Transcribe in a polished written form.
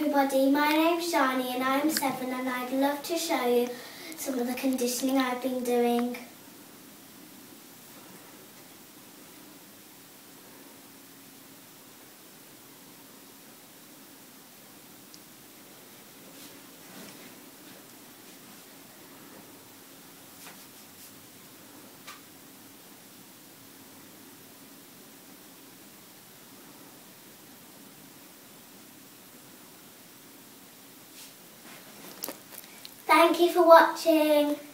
everybody, my name's Shani and I'm 7 and I'd love to show you some of the conditioning I've been doing. Thank you for watching.